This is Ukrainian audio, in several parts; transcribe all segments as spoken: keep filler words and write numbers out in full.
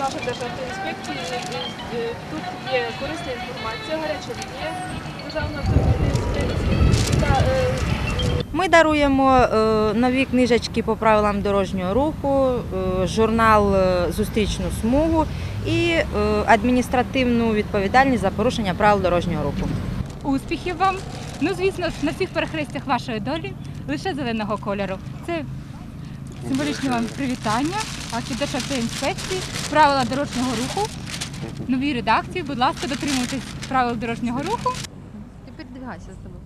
нашої Державтоінспекції. Тут є корисна інформація, гаряча лінія Державної автоінспекції. Та, е, Ми даруємо е, нові книжечки по правилам дорожнього руху, е, журнал е, «Зустрічну смугу» і е, адміністративну відповідальність за порушення правил дорожнього руху. Успіхів вам! Ну, звісно, на всіх перехрестях вашої долі лише зеленого кольору. Це символічне вам привітання, а від Державтоінспекції, правила дорожнього руху, нові редакції, будь ласка, дотримуйтесь правил дорожнього руху. Ти передвигайся з тобою.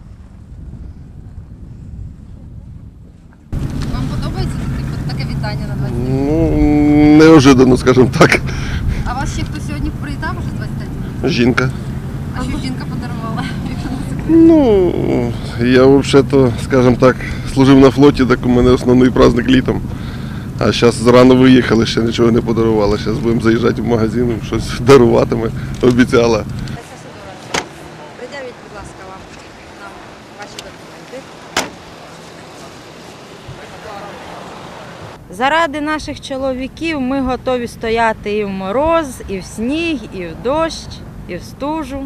Вам подобається таке, таке вітання на двадцять третє? Ну, неожиданно, скажімо так. А вас ще хто сьогодні привітав уже з двадцять третім? Жінка. А що жінка подарувала? Ну, я взагалі-то, скажімо так, служив на флоті, так у мене основний праздник літом. А зараз зрано виїхали, ще нічого не подарували. Зараз будемо заїжджати в магазин, щось даруватиме, обіцяла. Придявіть, будь ласка, вам нам ваші документи. Заради наших чоловіків ми готові стояти і в мороз, і в сніг, і в дощ, і в стужу.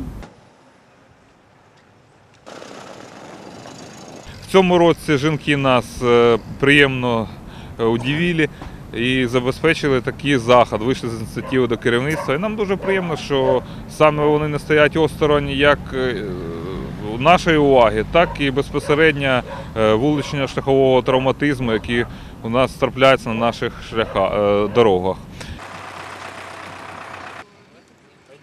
В цьому році жінки нас приємно удивили і забезпечили такий захід, вийшли з ініціативи до керівництва. І нам дуже приємно, що саме вони не стоять осторонь як нашої уваги, так і безпосередньо вуличного шляхового травматизму, який у нас трапляється на наших шляхах, дорогах.